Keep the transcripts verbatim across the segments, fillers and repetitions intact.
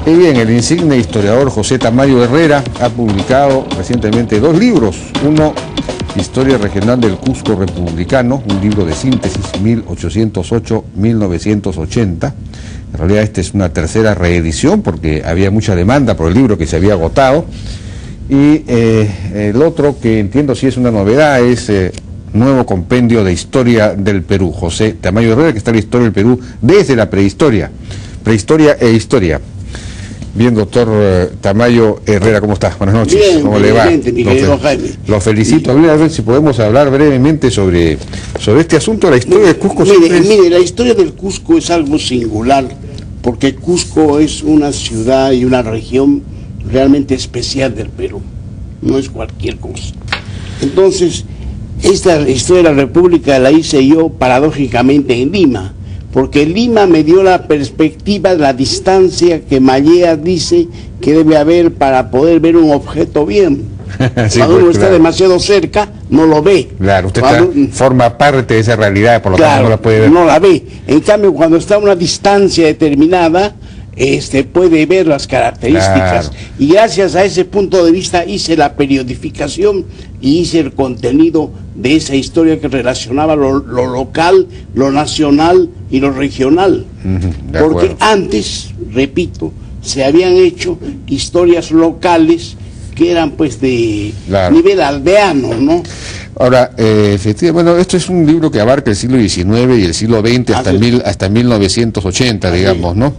Qué bien, el insigne historiador José Tamayo Herrera ha publicado recientemente dos libros. Uno, Historia Regional del Cusco Republicano, un libro de síntesis, mil ochocientos ocho a mil novecientos ochenta. En realidad esta es una tercera reedición porque había mucha demanda por el libro que se había agotado. Y eh, el otro, que entiendo si es una novedad, es eh, Nuevo Compendio de Historia del Perú. José Tamayo Herrera, que está en la historia del Perú desde la prehistoria. Prehistoria e historia. Bien, doctor eh, Tamayo Herrera, ¿cómo estás? Buenas noches. Bien, ¿cómo le va? Mi querido Jaime. Lo felicito. A ver si podemos hablar brevemente sobre, sobre este asunto, la historia del Cusco. Mire, es... mire, la historia del Cusco es algo singular, porque Cusco es una ciudad y una región realmente especial del Perú. No es cualquier cosa. Entonces, esta historia de la República la hice yo paradójicamente en Lima, porque Lima me dio la perspectiva de la distancia que Mallea dice que debe haber para poder ver un objeto bien. Sí, cuando pues, uno está claro. demasiado cerca, no lo ve. Claro, usted Cuando, está, forma parte de esa realidad, por lo claro, tanto no la puede ver. no la ve. En cambio, cuando está a una distancia determinada, este puede ver las características. Claro. Y gracias a ese punto de vista hice la periodificación y hice el contenido de esa historia que relacionaba lo, lo local, lo nacional y lo regional. Uh-huh, de Porque acuerdo. antes, repito, se habían hecho historias locales que eran pues de Claro. nivel aldeano, ¿no? Ahora, eh, efectivamente, bueno, esto es un libro que abarca el siglo diecinueve y el siglo veinte hasta, Así. mil, hasta mil novecientos ochenta, Así. digamos, ¿no?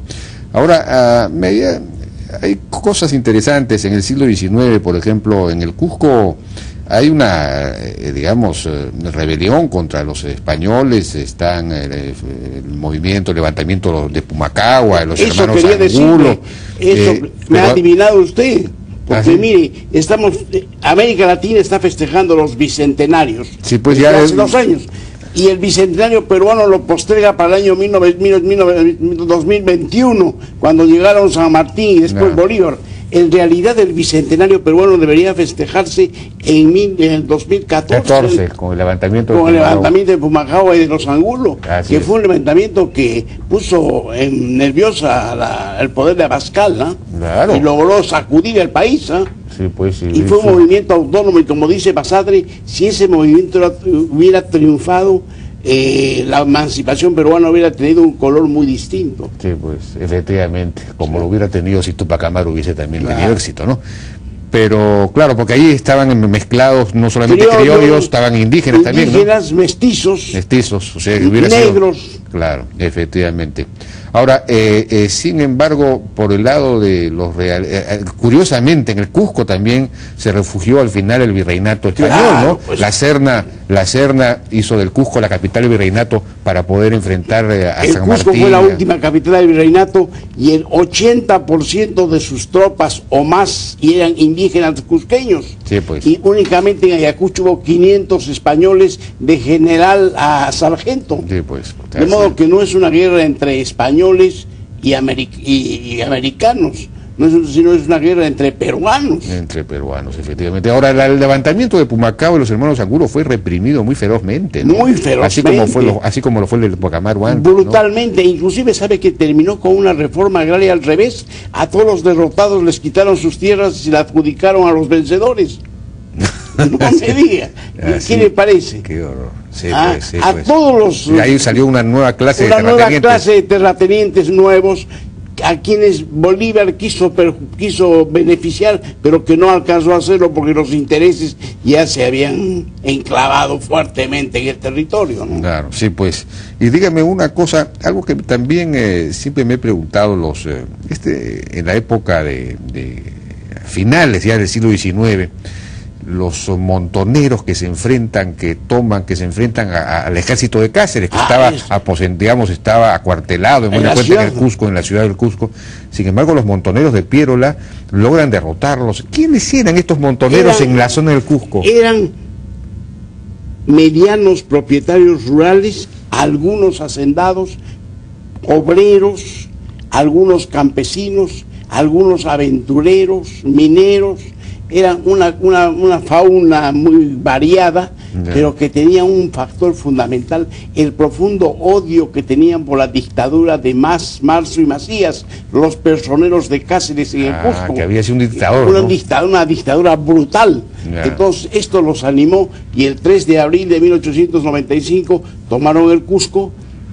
Ahora, uh, media, hay cosas interesantes en el siglo diecinueve, por ejemplo, en el Cusco hay una, eh, digamos, eh, rebelión contra los españoles, están eh, el movimiento, el levantamiento de Pumacahua, los Eso hermanos quería Angulo. decirle, eso eh, me ha pero- adivinado usted, porque ¿Ah, sí? mire, estamos, eh, América Latina está festejando los bicentenarios, Sí, pues desde ya hace es- dos años, y el bicentenario peruano lo posterga para el año mil novecientos, dos mil veintiuno, cuando llegaron San Martín y después No. Bolívar. En realidad el bicentenario peruano debería festejarse en, mil, en el dos mil catorce, catorce, con el levantamiento de con el Pumacahua. levantamiento de Pumacahua y de los Angulos, Así que es. fue un levantamiento que puso en nerviosa la- el poder de Abascal, ¿no? Claro. Y logró sacudir el país, ¿no? Sí, pues, sí, Y fue un sí. movimiento autónomo, y como dice Basadre, si ese movimiento era- hubiera triunfado, eh, la emancipación peruana hubiera tenido un color muy distinto. Sí, pues, efectivamente, como lo hubiera tenido si Tupac Amaru hubiese también Claro. tenido éxito, ¿no? Pero, claro, porque ahí estaban mezclados no solamente Criollos, criollos, estaban indígenas, también, ¿no? Indígenas, mestizos, Mestizos, o sea, que hubiera sido- negros. Claro, efectivamente. Ahora, eh, eh, sin embargo, por el lado de los real, eh, eh, curiosamente en el Cusco también se refugió al final el virreinato español, Claro, ¿no? pues. La Serna, la Serna hizo del Cusco la capital del virreinato para poder enfrentar eh, a El San Cusco Martín. fue la a- última capital del virreinato y el ochenta por ciento de sus tropas o más eran indígenas cusqueños. Sí, pues. Y únicamente en Ayacucho hubo quinientos españoles de general a sargento. Sí, pues. De modo que no es una guerra entre españoles y, ameri- y- y americanos, no es, sino es una guerra entre peruanos. Entre peruanos, efectivamente. Ahora, la- el levantamiento de Pumacahua y los hermanos Angulo fue reprimido muy ferozmente, ¿no? Muy Así como, fue ferozmente. lo, así como lo fue el de Tupac Amaru antes, ¿no? Brutalmente, inclusive sabe que terminó con una reforma agraria al revés. A todos los derrotados les quitaron sus tierras y la adjudicaron a los vencedores. No me diga, Ah, ¿qué sí. le parece? Qué horror. Sí, Ah, pues, sí, a pues. todos los... Y ahí salió una nueva clase una de nueva terratenientes. clase de terratenientes nuevos a quienes Bolívar quiso, perju- quiso beneficiar, pero que no alcanzó a hacerlo porque los intereses ya se habían enclavado fuertemente en el territorio, ¿no? Claro, sí, pues. Y dígame una cosa, algo que también eh, siempre me he preguntado, los eh, este en la época de, de finales ya del siglo diecinueve, los montoneros que se enfrentan, que toman, que se enfrentan a- a- al ejército de Cáceres, que Ah, estaba, es- aposen- digamos, estaba acuartelado en En buena la cuenta en el ciudad. Cusco, en la ciudad del Cusco. Sin embargo, los montoneros de Piérola logran derrotarlos. ¿Quiénes eran estos montoneros Eran- en la zona del Cusco? Eran medianos propietarios rurales, algunos hacendados, obreros, algunos campesinos, algunos aventureros, mineros. Eran una, una, una fauna muy variada yeah. pero que tenía un factor fundamental, el profundo odio que tenían por la dictadura de Mas, Marzo y Macías, los personeros de Cáceres en el ah, Cusco. Que había sido un dictador, una, ¿no? dictadura, una dictadura brutal. Yeah. Entonces esto los animó y el tres de abril de mil ochocientos noventa y cinco tomaron el Cusco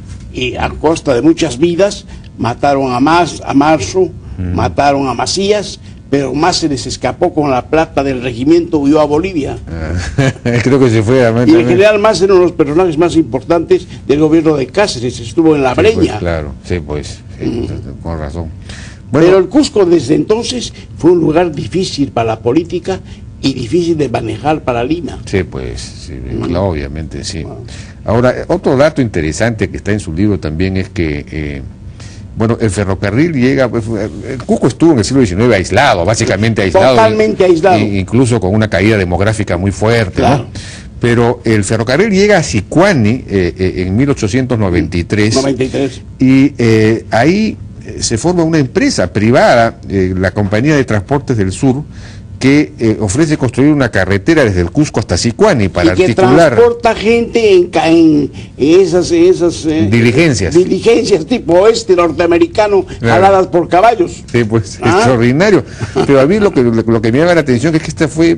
y a costa de muchas vidas mataron a Mas, a Marzo, mm. mataron a Macías, pero más se les escapó con la plata del regimiento, huyó a Bolivia. Ah, creo que se fue a Y el general Mas era uno de los personajes más importantes del gobierno de Cáceres, estuvo en la sí, Breña. Pues, claro, sí, pues, sí, mm. con razón. Bueno, pero el Cusco desde entonces fue un lugar difícil para la política y difícil de manejar para Lima. Sí, pues, sí, mm. claro, obviamente, sí. Wow. Ahora, otro dato interesante que está en su libro también es que... Eh, Bueno, el ferrocarril llega, el Cusco estuvo en el siglo diecinueve aislado, básicamente aislado. Totalmente y, aislado. Y incluso con una caída demográfica muy fuerte, claro. ¿no? Pero el ferrocarril llega a Sicuani eh, eh, en mil ochocientos noventa y tres. noventa y tres. Y eh, ahí eh, se forma una empresa privada, eh, la Compañía de Transportes del Sur, que eh, ofrece construir una carretera desde el Cusco hasta Sicuani para y que articular... transporta gente en, en esas, esas eh, diligencias. Diligencias tipo oeste norteamericano, claro. jaladas por caballos. Sí, pues, ¿Ah? extraordinario. Pero a mí lo que, lo que me llama la atención es que esta fue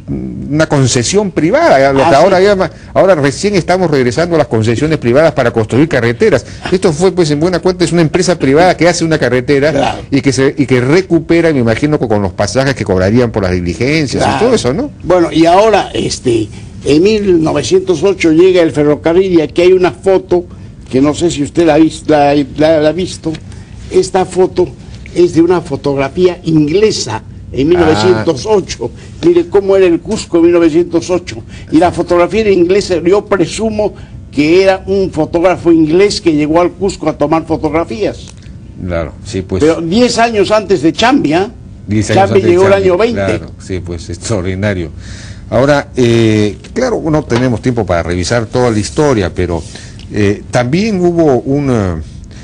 una concesión privada. Ah, ahora, sí. llama, ahora recién estamos regresando a las concesiones privadas para construir carreteras. Esto fue, pues, en buena cuenta, es una empresa privada que hace una carretera, claro. y, que se, y que recupera, me imagino, con los pasajes que cobrarían por las diligencias, claro. y todo eso, ¿no? Bueno, y ahora, este, en mil novecientos ocho llega el ferrocarril y aquí hay una foto, que no sé si usted la, la, la, la ha visto. Esta foto es de una fotografía inglesa en mil novecientos ocho. Ah. Mire cómo era el Cusco en mil novecientos ocho. Y la fotografía era inglesa, yo presumo que era un fotógrafo inglés que llegó al Cusco a tomar fotografías. Claro, sí, pues. Pero diez años antes de Chambia, Chambia llegó el año veinte. Claro, sí, pues extraordinario. Ahora, eh, claro, no tenemos tiempo para revisar toda la historia, pero eh, también hubo un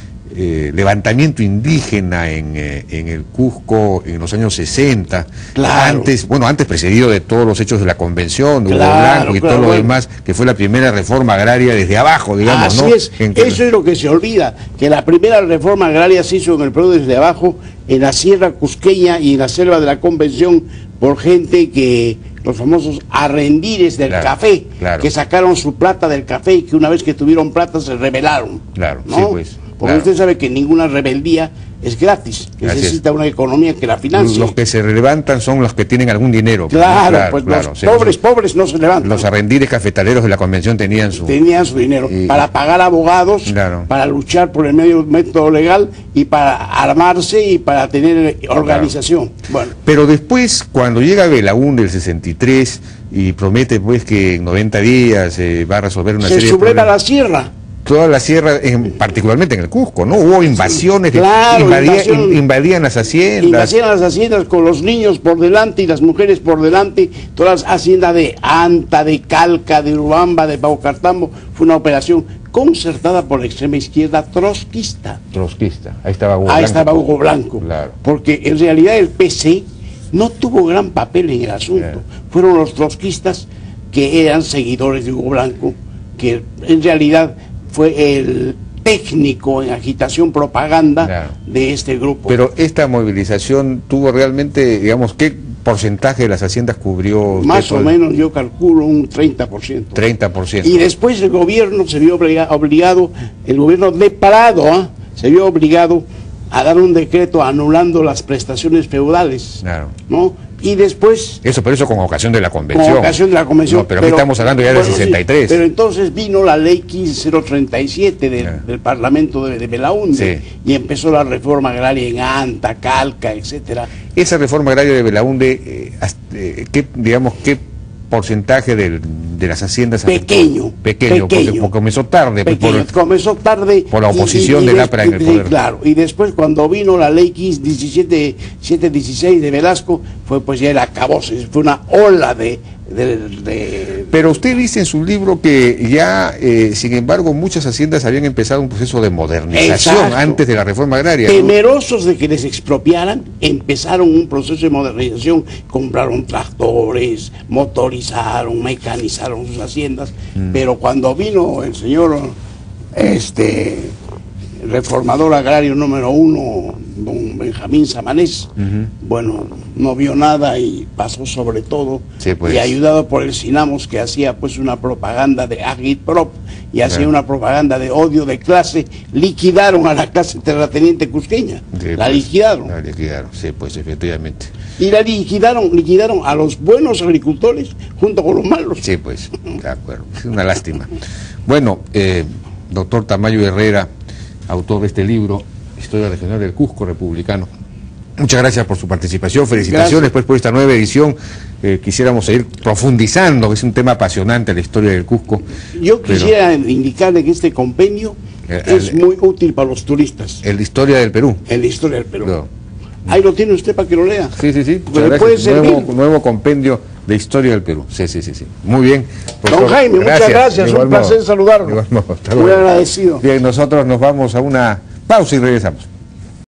eh, levantamiento indígena en, eh, en el Cusco en los años sesenta, claro. antes, bueno, antes precedido de todos los hechos de la Convención, de Hugo claro, Blanco y claro, todo lo bueno. demás, que fue la primera reforma agraria desde abajo, digamos, Así ¿no? es, en que... eso es lo que se olvida, que la primera reforma agraria se hizo en el Perú desde abajo, en la sierra cusqueña y en la selva de la Convención, por gente que, los famosos arrendires del claro, café, claro. que sacaron su plata del café y que una vez que tuvieron plata se rebelaron. Claro, ¿no? sí, pues. Porque claro. usted sabe que ninguna rebeldía es gratis, necesita una economía que la financie. Los que se levantan son los que tienen algún dinero. Claro, claro pues claro, los pobres, los, pobres no se levantan. Los arrendires cafetaleros de la Convención tenían su... Tenían su dinero y, para pagar abogados, claro. para luchar por el medio método legal y para armarse y para tener organización. Claro. Bueno. Pero después, cuando llega Belaúnde del sesenta y tres y promete pues que en noventa días eh, va a resolver una se serie de problemas... Se subleva la sierra. Toda la sierra, en, particularmente en el Cusco, ¿no? Hubo invasiones, sí, claro, invadía, invasión, in, invadían las haciendas. Invadían las haciendas con los niños por delante y las mujeres por delante, todas las haciendas de Anta, de Calca, de Urubamba, de Paucartambo. Fue una operación concertada por la extrema izquierda trotskista. Trotskista, ahí estaba Hugo Ahí Blanco. estaba Hugo Blanco, claro. Porque en realidad el P C no tuvo gran papel en el asunto. Claro. Fueron los trotskistas que eran seguidores de Hugo Blanco, que en realidad fue el técnico en agitación propaganda claro. de este grupo. Pero esta movilización tuvo realmente, digamos, ¿qué porcentaje de las haciendas cubrió? Más o menos, yo calculo un treinta por ciento. treinta por ciento. Y después el gobierno se vio obliga, obligado, el gobierno de Prado, ¿eh? se vio obligado a dar un decreto anulando las prestaciones feudales. Claro. ¿No? Y después... Eso, pero eso con ocasión de la Convención. Con ocasión de la Convención. No, pero, pero aquí estamos hablando ya bueno, del sesenta y tres. Sí, pero entonces vino la ley quince mil treinta y siete del, yeah. del Parlamento de, de Belaúnde, sí. y empezó la reforma agraria en Anta, Calca, etcétera. Esa reforma agraria de Belaúnde, eh, eh, ¿qué, digamos, qué porcentaje del, de las haciendas pequeño, pequeño, pequeño porque, porque comenzó tarde pequeño, por, comenzó tarde por la oposición y, y, y del A P R A en el poder. Claro, y después cuando vino la ley diecisiete dieciséis de Velasco fue pues ya el acabose, fue una ola de... de, de Pero usted dice en su libro que ya, eh, sin embargo, muchas haciendas habían empezado un proceso de modernización. Exacto. Antes de la reforma agraria. Temerosos, ¿no?, de que les expropiaran, empezaron un proceso de modernización, compraron tractores, motorizaron, mecanizaron sus haciendas, mm. pero cuando vino el señor este reformador agrario número uno, don Benjamín Samanés, uh-huh. bueno, no vio nada y pasó sobre todo, sí, pues. Y ayudado por el Sinamos, que hacía pues una propaganda de agitprop y hacía claro. una propaganda de odio de clase, liquidaron a la clase terrateniente cusqueña, sí, la pues, liquidaron. La liquidaron, sí, pues efectivamente. Y la liquidaron, liquidaron a los buenos agricultores junto con los malos. Sí, pues, de acuerdo, es una lástima. Bueno, eh, doctor Tamayo Herrera, autor de este libro, Historia Regional del Cusco Republicano. Muchas gracias por su participación, felicitaciones gracias. Pues por esta nueva edición. Eh, quisiéramos seguir profundizando, es un tema apasionante la historia del Cusco. Yo quisiera pero, indicarle que este compendio el, es el, muy útil para los turistas. El de Historia del Perú. El de Historia del Perú. No. Ahí lo tiene usted para que lo lea. Sí, sí, sí. Puede nuevo, nuevo compendio de Historia del Perú. Sí, sí, sí, sí. Muy bien. Profesor, don Jaime, gracias. Muchas gracias. Un placer saludarlo. Muy agradecido. Bien, nosotros nos vamos a una pausa y regresamos.